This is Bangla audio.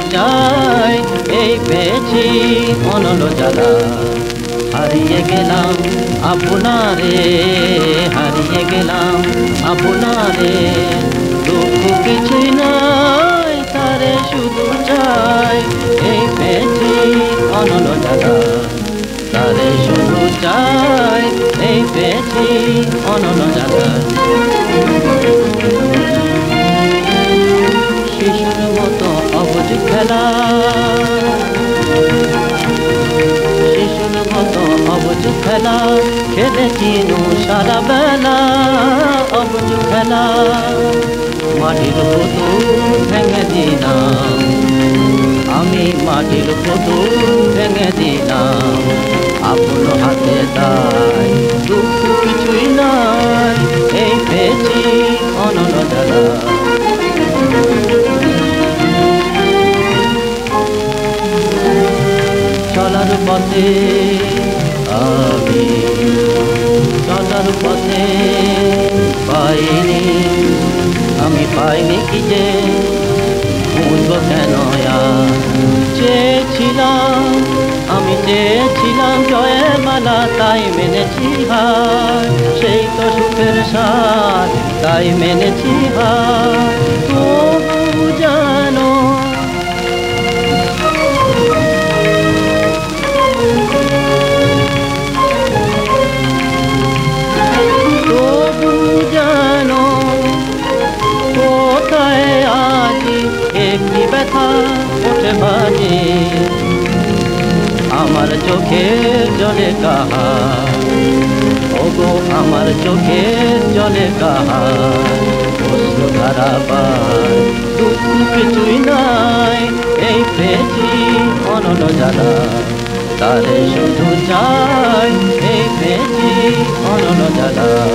চাই এই পেয়েছি অনল জ্বালা। হারিয়ে গেলাম আপনারে, হারিয়ে গেলাম আপনারে, দুঃখ কিছুই নাই তারে শুধু চাই এই পেয়েছি অনল জ্বালা। তারে শুধু চাই এই পেয়েছি অনল জ্বালা। শিশুর মতো অবুঝ খেলা, শিশুর মতো অবুঝ খেলা খেলেছি সারা বেলা। অবুঝ খেলা মাটির পুতুল ভেঙে দিলাম, আমি মাটির পুতুল ভেঙে দিলাম আপন হাতে। তাই দুঃখ কিছুই নাই এই পেয়েছি অনল জ্বালা। চলার পথে আমি, চলার পথে পাইনি, আমি পাইনি কি যে বুঝবো কেন আর। চেয়েছিলাম আমি, চেয়েছিলাম জয়ের মালা, তাই মেনেছি হার। সেই তো সুখের সার, তাই মেনেছি হার। তবু জানো একটি ব্যথা ওঠে বাজে আমার চোখের জলে কাহার। ওগো আমার চোখের জলে কাহার, অশ্রুধারা পায় দুঃখ কিছুই নাই এই পেয়েছি অনল জ্বালা। তারে শুধু চাই এই পেয়েছি অনল জ্বালা।